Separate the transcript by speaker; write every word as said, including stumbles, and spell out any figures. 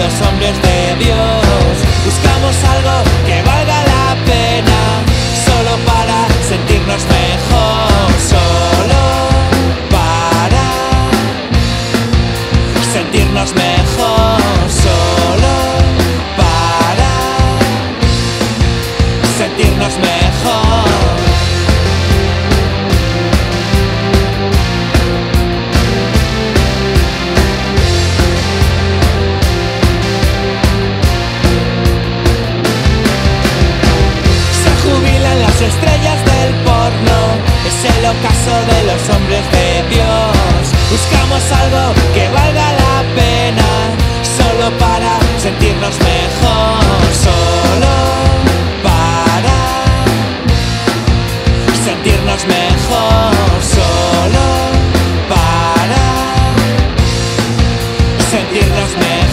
Speaker 1: los hombres de Dios. Buscamos algo que valga la pena, solo para sentirnos mejor, solo para sentirnos mejor, solo para sentirnos mejor. Las estrellas del porno, es el ocaso de los hombres de Dios. Buscamos algo que valga la pena, solo para sentirnos mejor, solo para sentirnos mejor, solo para sentirnos mejor.